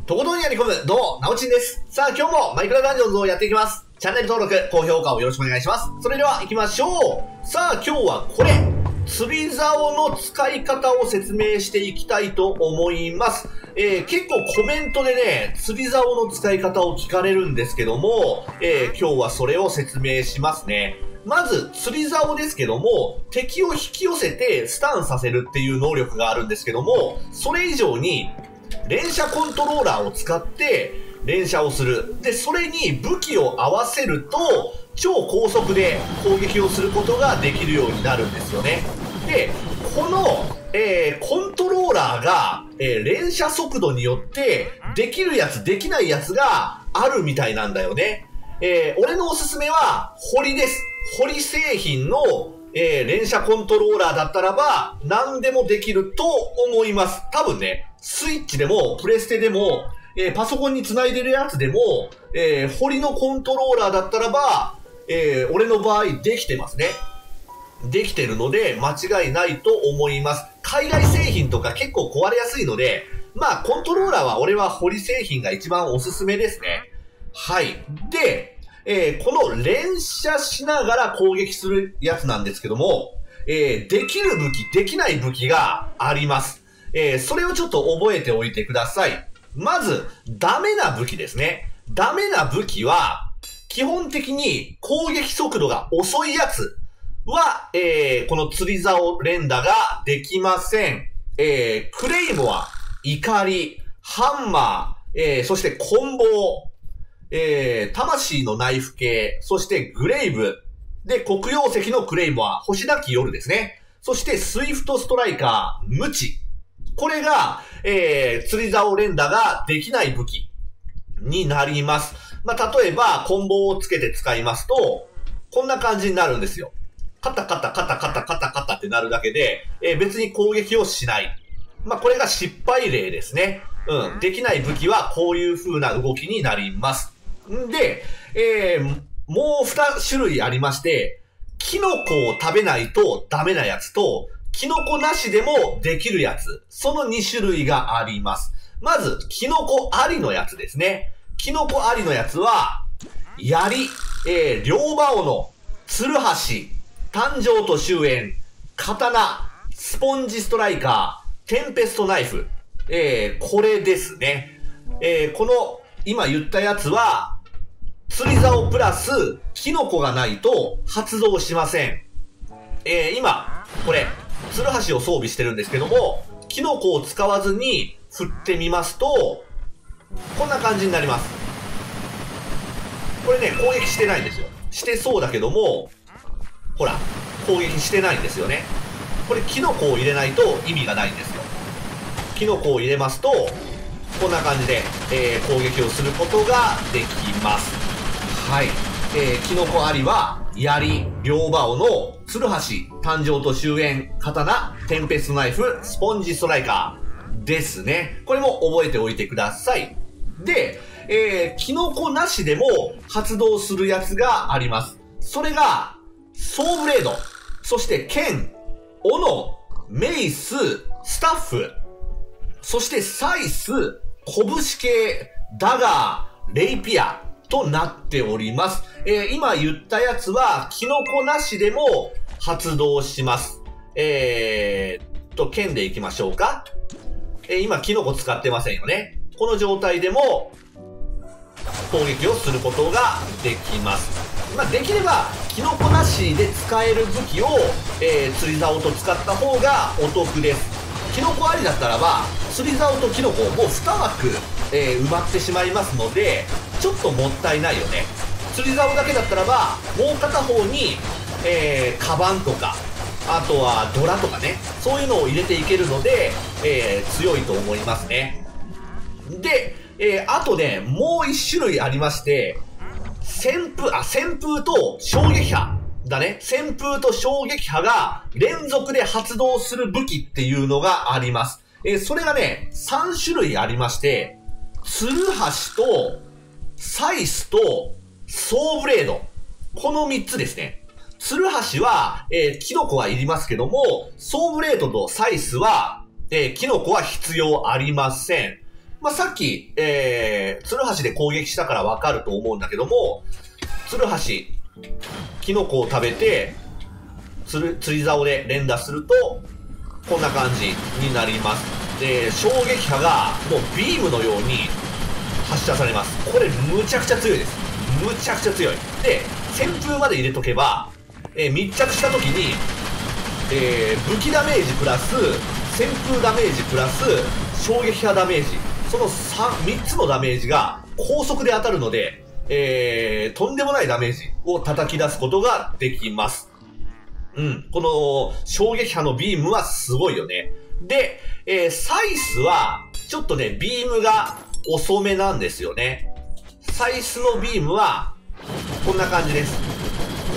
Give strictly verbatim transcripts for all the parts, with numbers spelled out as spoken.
とことんやり込む、どうも、なおちんです。さあ、今日もマイクラダンジョンズをやっていきます。チャンネル登録、高評価をよろしくお願いします。それでは行きましょう。さあ、今日はこれ、釣り竿の使い方を説明していきたいと思います。えー、結構コメントでね、釣り竿の使い方を聞かれるんですけども、えー、今日はそれを説明しますね。まず、釣り竿ですけども、敵を引き寄せてスタンさせるっていう能力があるんですけども、それ以上に、連射コントローラーを使って連射をする。で、それに武器を合わせると、超高速で攻撃をすることができるようになるんですよね。で、この、えー、コントローラーが、えー、連射速度によってできるやつできないやつがあるみたいなんだよね。えー、俺のおすすめはホリです。ホリ製品の、えー、連射コントローラーだったらば何でもできると思います。多分ね、スイッチでもプレステでも、えー、パソコンにつないでるやつでも、えー、ホリのコントローラーだったらば、えー、俺の場合できてますね。できてるので間違いないと思います。海外製品とか結構壊れやすいので、まあコントローラーは俺はホリ製品が一番おすすめですね。はい。で、えー、この連射しながら攻撃するやつなんですけども、えー、できる武器、できない武器があります。えー、それをちょっと覚えておいてください。まず、ダメな武器ですね。ダメな武器は、基本的に攻撃速度が遅いやつは、えー、この釣り竿連打ができません。えー、クレイモア、怒り、ハンマー、えー、そして棍棒、えー、魂のナイフ系、そしてグレイブ、で、黒曜石のクレイモア、星なき夜ですね。そして、スイフトストライカー、ムチ。これが、えー、釣り竿連打ができない武器になります。まあ、例えば、コンボをつけて使いますと、こんな感じになるんですよ。カタカタカタカタカタカタってなるだけで、えー、別に攻撃をしない。まあ、これが失敗例ですね。うん。できない武器はこういう風な動きになります。んで、えー、もう二種類ありまして、キノコを食べないとダメなやつと、キノコなしでもできるやつ。そのに種類があります。まず、キノコありのやつですね。キノコありのやつは、槍、えー、両刃斧、ツルハシ、誕生と終焉、刀、スポンジストライカー、テンペストナイフ。えー、これですね。えー、この、今言ったやつは、釣り竿プラス、キノコがないと発動しません。えー、今、これ、ツルハシを装備してるんですけども、キノコを使わずに振ってみますと、こんな感じになります。これね、攻撃してないんですよ。してそうだけども、ほら、攻撃してないんですよね。これ、キノコを入れないと意味がないんですよ。キノコを入れますと、こんな感じで、えー、攻撃をすることができます。はい。えー、キノコありは、槍、両刃斧、ツルハシ、誕生と終焉、刀、テンペストナイフ、スポンジストライカーですね。これも覚えておいてください。で、えー、キノコなしでも発動するやつがあります。それが、ソーブレード、そして剣、斧、メイス、スタッフ、そしてサイス、拳系、ダガー、レイピアとなっております。えー、今言ったやつは、キノコなしでも発動します。えー、と、剣でいきましょうか。えー、今、キノコ使ってませんよね。この状態でも、攻撃をすることができます。まあ、できれば、キノコなしで使える武器を、えー、釣り竿と使った方がお得です。キノコありだったらば、釣り竿とキノコもうに枠、えー、埋まってしまいますので、ちょっともったいないよね。釣り竿だけだったらば、もう片方に、えー、カバンとか、あとはドラとかね、そういうのを入れていけるので、えー、強いと思いますね。で、えー、あとね、もう一種類ありまして、旋風、あ、旋風と衝撃波だね。旋風と衝撃波が連続で発動する武器っていうのがあります。えー、それがね、さん種類ありまして、ツルハシと、サイスと、ソーブレード。このみっつですね。ツルハシは、えー、キノコはいりますけども、ソーブレードとサイスは、えー、キノコは必要ありません。 まあ、さっき、えー、ツルハシで攻撃したからわかると思うんだけども、ツルハシ、キノコを食べて、つる、釣り竿で連打すると、こんな感じになります。で、衝撃波がもうビームのように発射されます。これむちゃくちゃ強いです。むちゃくちゃ強い。で、旋風まで入れとけば、えー、密着した時に、えー、武器ダメージプラス、旋風ダメージプラス、衝撃波ダメージ。その 3, 3つのダメージが高速で当たるので、えー、とんでもないダメージを叩き出すことができます。うん。この衝撃波のビームはすごいよね。で、えー、サイスは、ちょっとね、ビームが遅めなんですよね。サイスのビームは、こんな感じです。うん。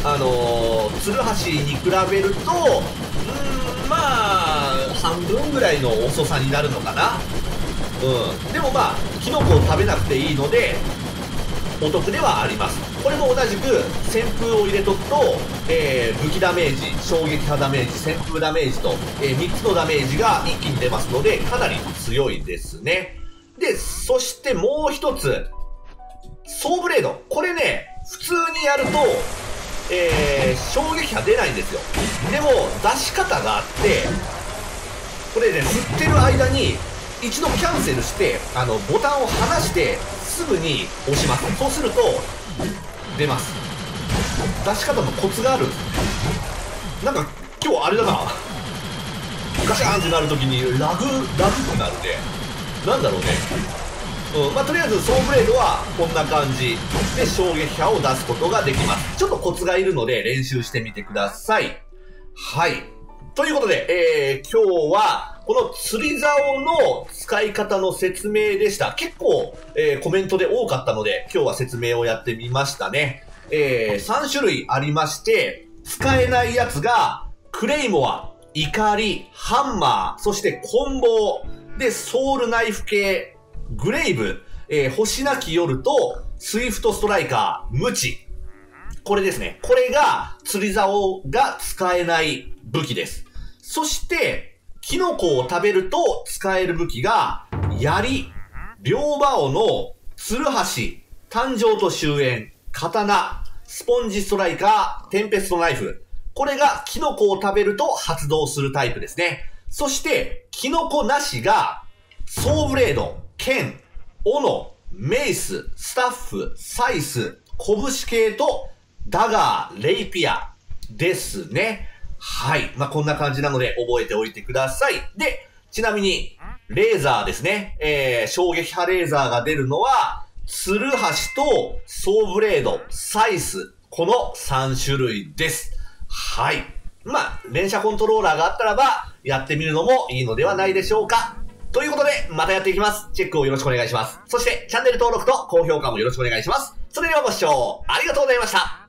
あのー、ツルハシに比べると、うん、まあ、半分ぐらいの遅さになるのかな。うん。でもまあ、キノコを食べなくていいので、お得ではあります。これも同じく、旋風を入れとくと、えー、武器ダメージ、衝撃波ダメージ、旋風ダメージと、えー、みっつのダメージが一気に出ますので、かなり強いですね。で、そしてもう一つ、ソーブレード。これね、普通にやると、えー、衝撃波出ないんですよ。でも、出し方があって、これね、振ってる間に、一度キャンセルして、あの、ボタンを離して、すぐに押します。そうすると、出ます。出し方のコツがあるんです。なんか、今日あれだな。ガシャーンってなるときに、ラグ、ラグくなるね。なんだろうね。うん、まあ、とりあえず、ソーブレードは、こんな感じで衝撃波を出すことができます。ちょっとコツがいるので、練習してみてください。はい。ということで、えー、今日は、この釣り竿の使い方の説明でした。結構、えー、コメントで多かったので、今日は説明をやってみましたね。えー、さん種類ありまして、使えないやつが、クレイモア、怒り、ハンマー、そしてコンボで、ソウルナイフ系、グレイブ、えー、星なき夜と、スイフトストライカー、ムチ。これですね。これが、釣り竿が使えない武器です。そして、キノコを食べると使える武器が、槍、両刃王のツルハシ、誕生と終焉、刀、スポンジストライカー、テンペストナイフ。これがキノコを食べると発動するタイプですね。そして、キノコなしが、ソーブレード、剣、斧、メイス、スタッフ、サイス、拳系と、ダガー、レイピアですね。はい。まあ、こんな感じなので覚えておいてください。で、ちなみに、レーザーですね。えー、衝撃波レーザーが出るのは、ツルハシとソーブレード、サイス、このさん種類です。はい。まあ、連射コントローラーがあったらば、やってみるのもいいのではないでしょうか。ということで、またやっていきます。チェックをよろしくお願いします。そして、チャンネル登録と高評価もよろしくお願いします。それではご視聴ありがとうございました。